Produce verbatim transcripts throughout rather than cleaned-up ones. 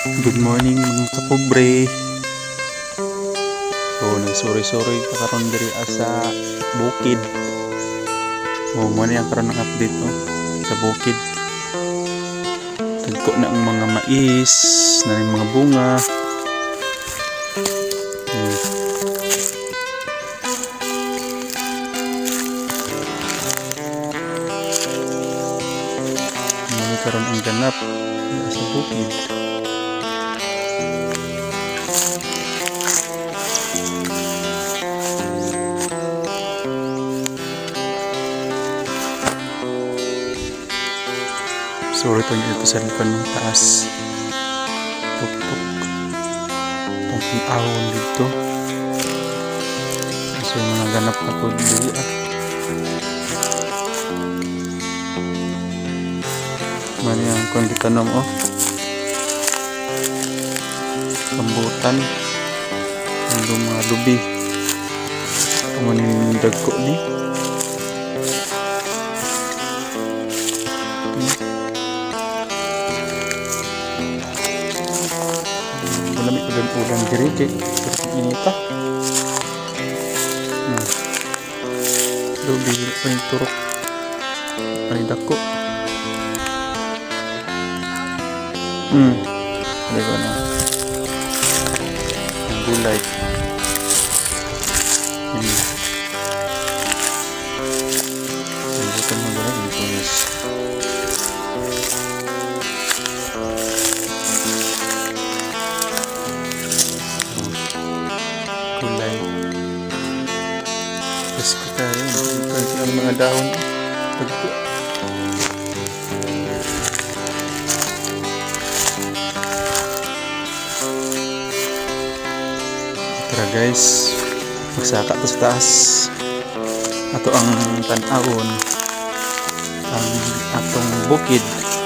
Good morning mga kapobre. So nagsuri-suri pa karon diri sa bukid. Mo mo na ang karon ng update no? Sa bukid. Tagko na ang mga mais, na yung mga bunga. Hmm. Mo karon ang ganap sa bukid. Sorry ito nyo ito sa likod ng taas. Tuk-tuk. Itong pinahon dito. Kasi yung mga ganap na po dito ah. Mani ang kung kita nam oh. Rambutan. Yung mga lubi. Kaman yung dagko ni. Malamig ko din ulang diri kay inita. Hmm. Lubi pa yung turok. Ay dako. Hmm. Hindi ko na. Ang gulay. Hmm. Rambutan mo gulay. Hindi ko yes. Gulay. Tapos ko tayo. Ito ang mga dahon. Pagko. Tara guys. Magsaka to sa taas. Ato ang tanawon. Ang atong bukid.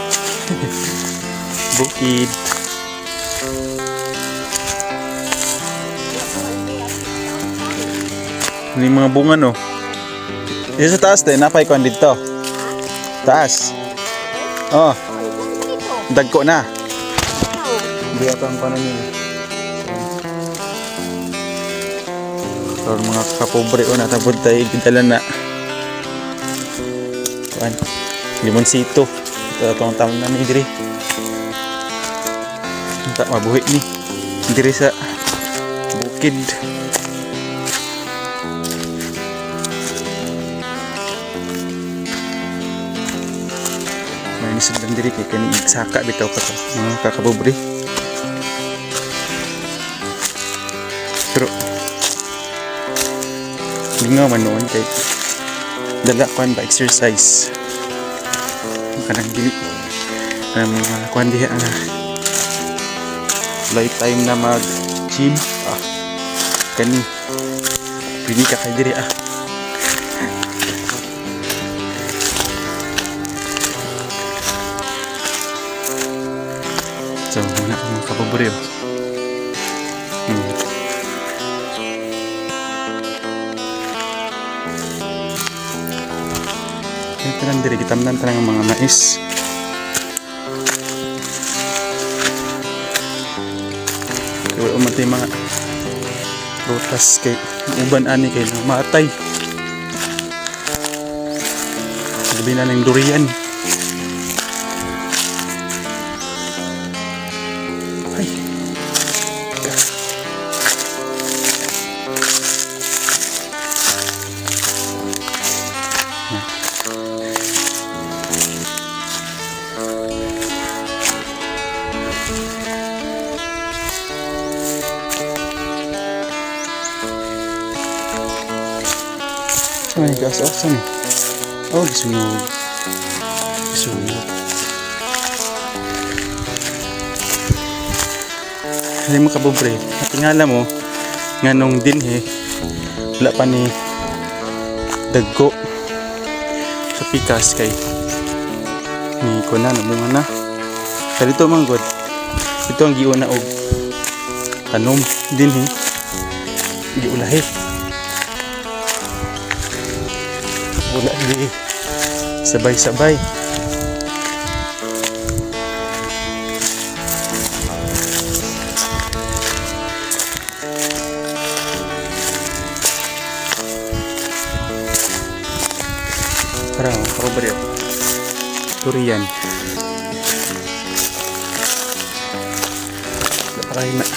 Bukid. Ini mga bunga no. Dito sa taas din, napay ko dito. Taas. Oh. Dagko na. Hindi ako ang paano niyo. So mga kapobre o natabod tayo gidala na. Kuan. Limonsito. Ito itong tamang na ni diri. Tak mabuhi ni. Diri sa bukid. Isod lang diri kay kani saka bitaw ka to mga kakapobre. Pero lingaw man noon kay dala kuan ba exercise kanang dili ang mga kuan diha nga lifetime na mag gym ah kani pili ka kay diri ah. So, muna ang mga kapobre oh. Hmm. Ito lang diri, kitamnan talang ang mga mais. Kaya umatay mga prutas kay uban ani kay matay. Sabi na ng durian. Ay, gas-asan eh. Oh, gisunog. Gisunog. Ay, mga kapobre, natingala mo, nga nung dinhe, wala pa ni dagko sa pikas kay ni ko na, namunga na. Kaya dito mga god, ito ang giuna og tanom dinhe, giulahi. Wala di sabay-sabay. durian. Napakain na.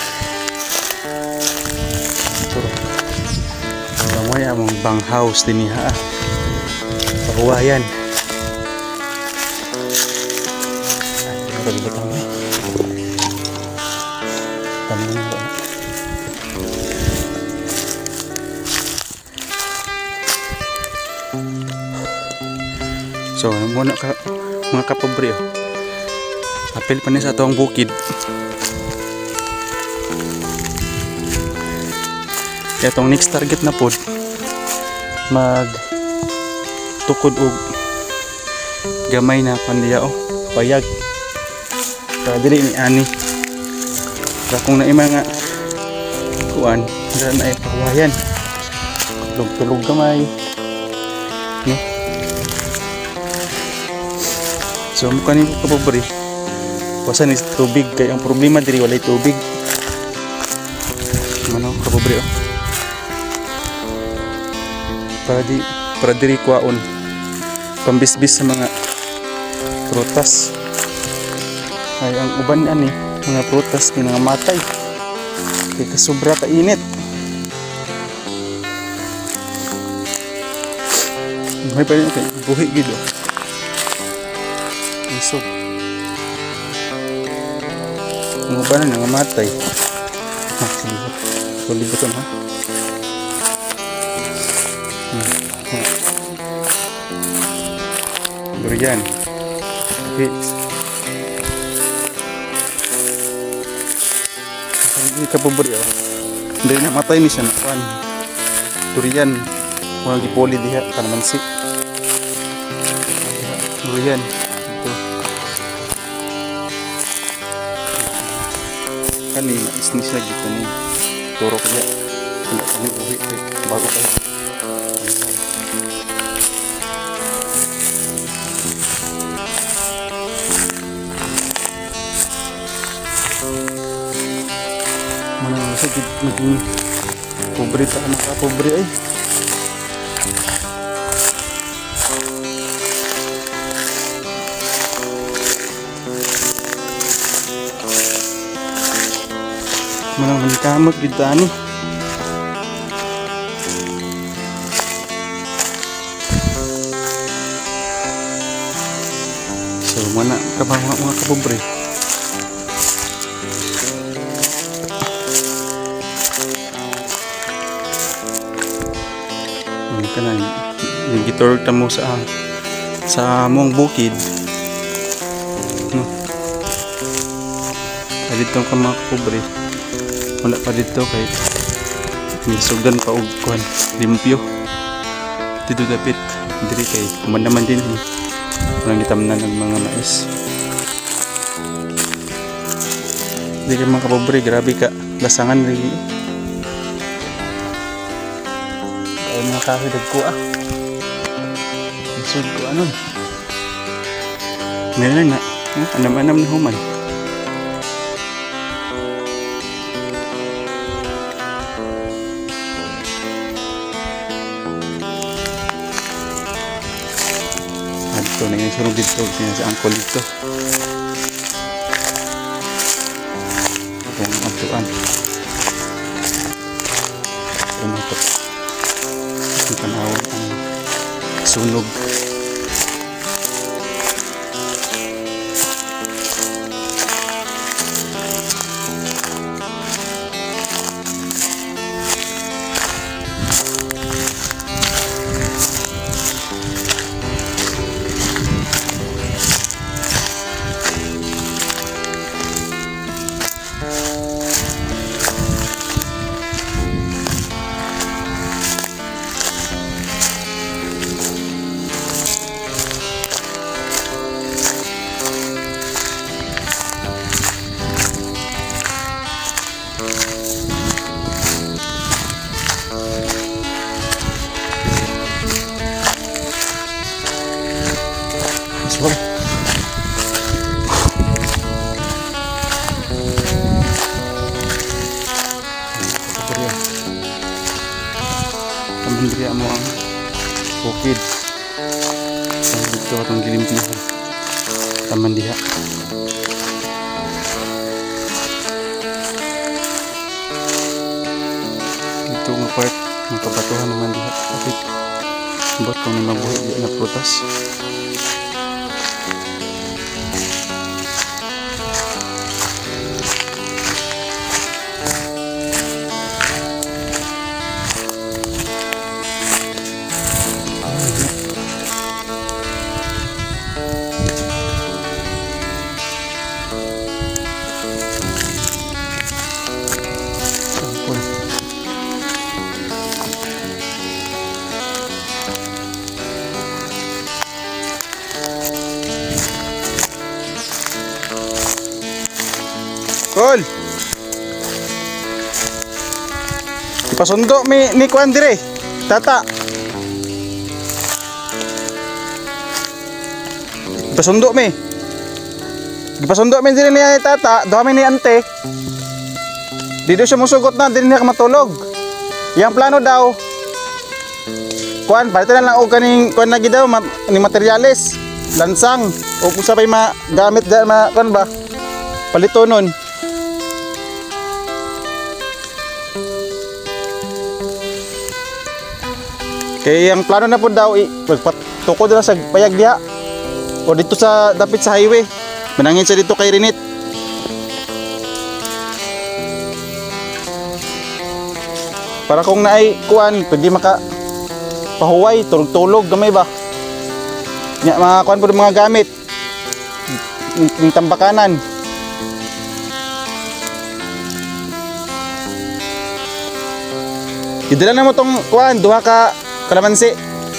Turo. Kamoy among bang house din niya. Pahuwayan. Ay, nagalitan mo. Tamin mo. So, ano muna ka, mga kapobre, oh. Apil pa niya sa ito ang bukid. Kaya itong next target na pod, mag tukod og gamay na pandiya, oh, payag. Para dili ni ani. Para kung naima nga kuan, dala na ay pahuwayan. Tulog-tulog gamay. No? So mukha ni kapobre, wasan is tubig, kaya ang problema diri walay tubig. Ano kapobre, oh. Para di para diri kuwaon pambisbis sa mga prutas. Ay ang uban ani mga prutas kay nga matay. Kay kasobra ka init. May pa rin kay buhi gid, oh. Isog. Mga ba na nangamatay? Ah, silibot. Sulibotan, ha? Hmm. Hmm. Durian. Okay. Hindi ka pabari, oh. Hindi na matay ni siya na kan. Durian. Mga gipoli diha. Kanamansi. Durian. Kanina isnis lagi ito ni turo kaya tidak kami uwi bago kayo. Mana sakit maging pobre ta maka pobre ay. Manang kamot gitu ani. So mana kabang mga kapobre. Ini kana yung giturog ta mo sa sa among bukid. No. Dito ka mga kapobre. Wala pa dito kay nisugdan pa og kuan limpyo dito dapit diri kay kumandaman din eh. Walang gitamnan ng mga mais. Di kay mga kapobre, grabe ka lasangan ri ay mga kahoy dagko, ah isud ko anon meron na anam-anam na human. Ito na yung surog dito sa angkol dito. Itong abduan. Ito na ito. Ang panahon ang sunog. Aswang. Pamindriya mo ang bukid. Ang dito at ang gilimpihan. taman diha. Dito nga part ng kabatuhan naman diha. Kapit bot kung may mabuhi di na prutas. Kol. Ipasundo mi ni kuan dire. Tata. Ipasundo mi. Ipasundo mi dire ni tata, dami ni ante. Dito siya musugot na, dili na matulog. Yang plano daw kuan, palito na lang og kaning kuan lagi daw ma, ni materyales, lansang o kung sabay magamit da ma kuan ba? Palito nun. Kaya yung plano na po daw magpatukod na sa payag diha o dito sa dapit sa highway. Manangin siya dito kay Rinit. Para kung naay kuan, pwede maka pahuway, tulog-tulog gamay ba? Nya mga kuan po mga gamit. Yung tambakanan. Idala na mo tong kuan, duha ka kalamansi.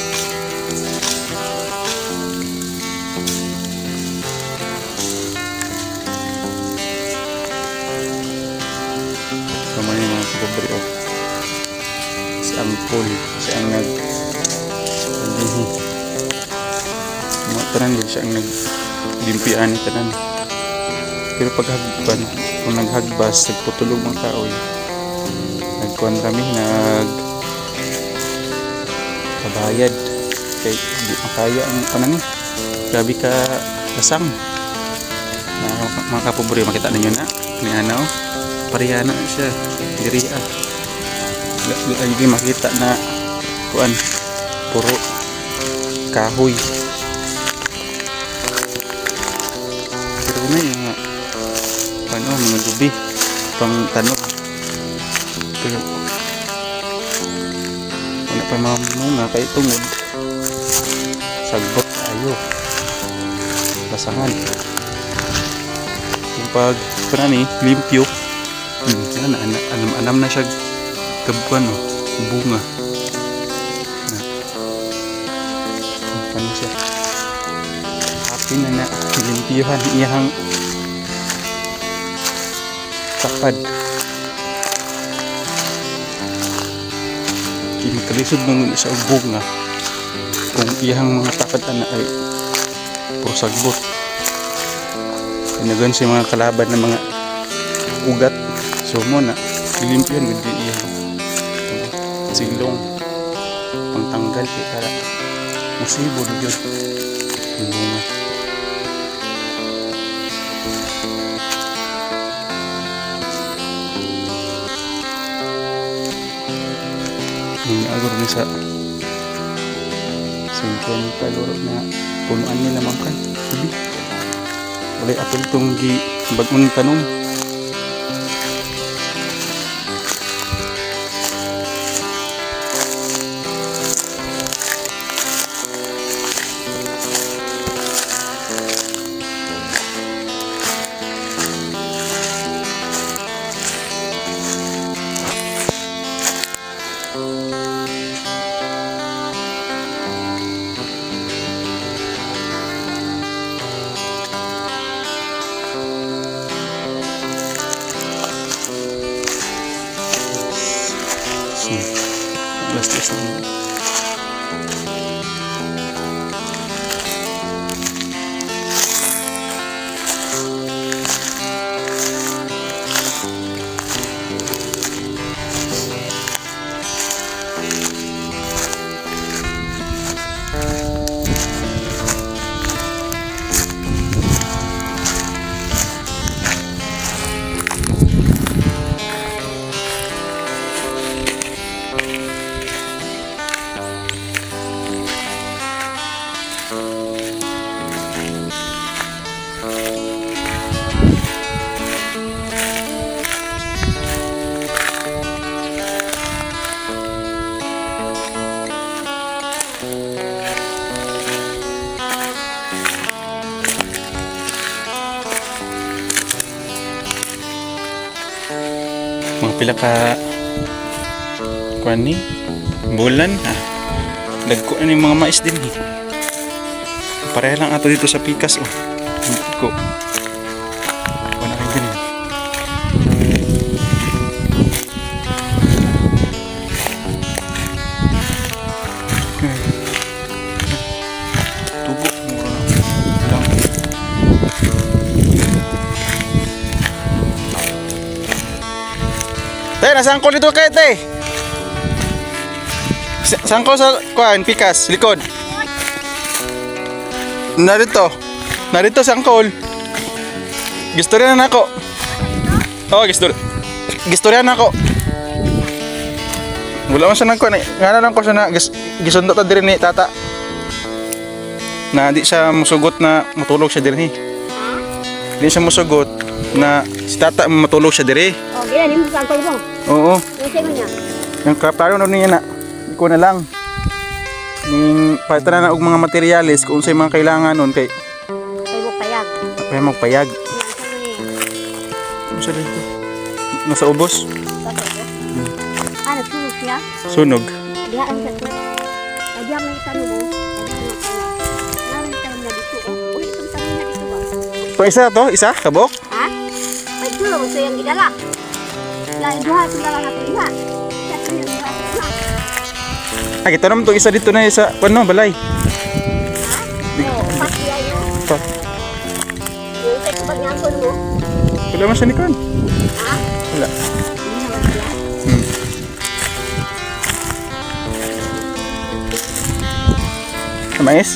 Sama ni mga kapobre o. Si Angkol, si ang nag ano mga tanan din siya ang naglimpian ni tanan. Pero pag hagban, kung naghagbas, nagputulog mga kaoy. Nagkuan kami, nag kabayad kay di makaya ang kanan ni. Grabe ka lasang. Mga, mga kapobre, makita ninyo na ni ano, pareha na siya diri ah. Lagi makita na kuan puro kahoy. Pero na yung mga ano, mga dubi pang tanong. Pero wala pa mamunga kay tungod sagbot ayo basangan kung pag panani limpyo hmm, na, na, anam, anam na siya kabuan o bunga na ano siya happy na na limpyohan iyahang tapad. Makalisod nung sa bunga kung iyang mga tapat na ay puro sagbot. Inagan siya mga kalaban ng mga ugat. So mo na lilimpihan gud iyang silong pangtanggal kay para musibo gyud ang bunga. Yung agor ni sa singkon kaloro na punuan nila mangkan. Hindi. Walay apil tong gi bagong tanong. Lastas naman. Mga pila ka kuan ni bulan ha. Dagko na yung mga mais din eh. Pareha lang ato dito sa pikas oh. Dagko. Wala rin ganun. Tubo mura lang. Tay, nasangkol dito kayo, tay. Sangkol sa kuan, pikas, likod. Narito. Narito sangkol. Gistoryan na ako. Oh, gistor. Gistoryan na ako. Wala man siya nang kuan. Ngana lang ko siya na gis, gisundo ta diri ni tata. Na di siya musugot na matulog siya diri. Di siya musugot na si tata matulog siya diri. Oh, gila ni mo sangkol mo. Oo. Ano siya niya? Yung kaparo no niya na. Iko na lang. Ning palitan na og mga materyales kung unsay mga kailangan nun kay Kay mo payag. kay magpayag. Ano siya dito? Nasa ubos? Ah, nagsunog siya? Sunog. Diha ang sa to. Diha may tanong mo. Narin tanong na dito. Oh, uy, itong tanong na dito ba? To isa to, isa kabok. Ha? Ay, ito lang. Ito yung gidala. Dahil duha ito lang natin iha. Siya ito yung duha ito lang. Ah, kita naman to isa dito na isa. Ano, balay. Ha? Oo, pati ayo. Pat. Yung kay kapag ngangkol mo. Wala man siya ni Kon. Ha? Wala. Hindi naman siya. Hmm. Sa mais?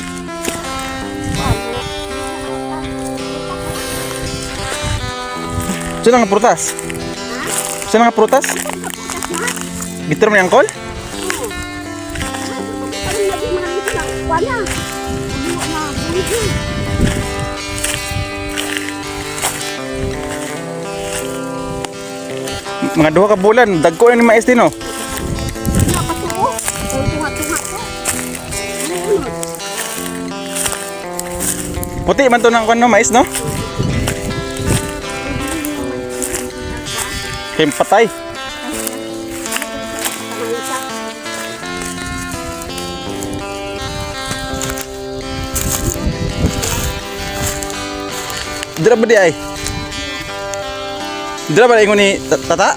Saan nga prutas? Saan nga prutas? Bitter mo yung kol? Mga duha ka bulan, dagko na ni mais din oh. Puti man to ng ano, mais no? Kaya patay. Dira ba di ay? Dira ba ingon ni tata?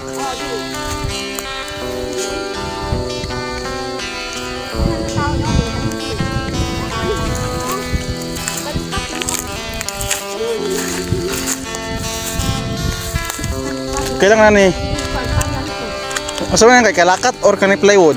Kailangan ni asa man kay kalakat or kanay plywood?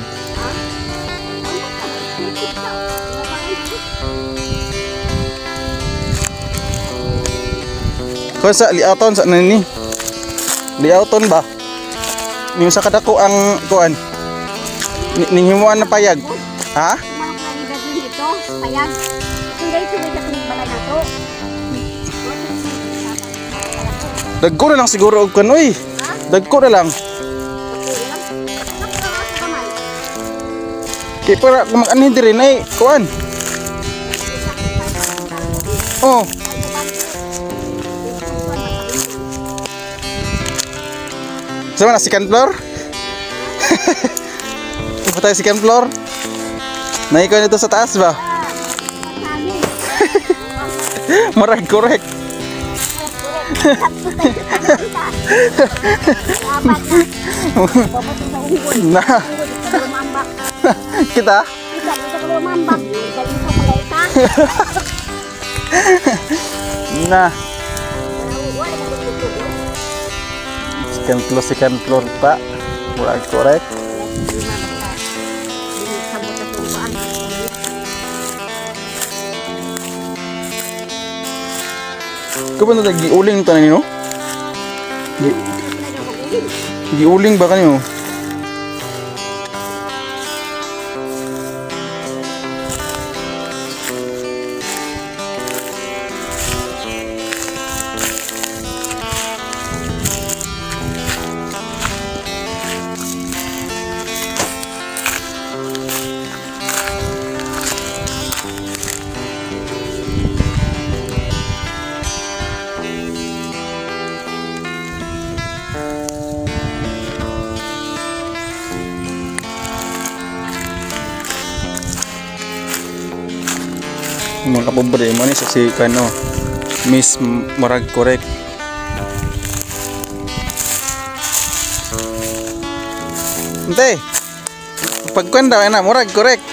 Kung sa liauton sa nani? Liauton ba? Yung sa kadako ang kuan. Ninghimuan na payag. Ha? Payag. Kung dahil sumay sa balay na to. Dagko na lang siguro og kanoy. Dagko na lang. Kaya para kung mag-anhin diri na kuan. Oh. Sama na second floor? Ipo tayo second floor? Naikon ito sa taas ba? Marag correct. Na. Kita? Nah. Second floor, second floor pak. Marag correct. Kau pun lagi uling tu ni no? uling. Giuling ba kanyo? Mga kapobre mo ni sa si kano Miss Marag correct. Ante pagkuan daw na Murag correct.